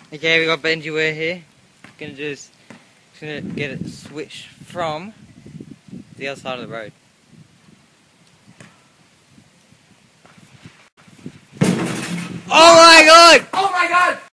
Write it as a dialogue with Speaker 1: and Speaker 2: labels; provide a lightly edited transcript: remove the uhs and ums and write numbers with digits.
Speaker 1: Okay, we got Benji Ware here. Just gonna get it switched from the other side of the road. Oh my god!
Speaker 2: Oh my god!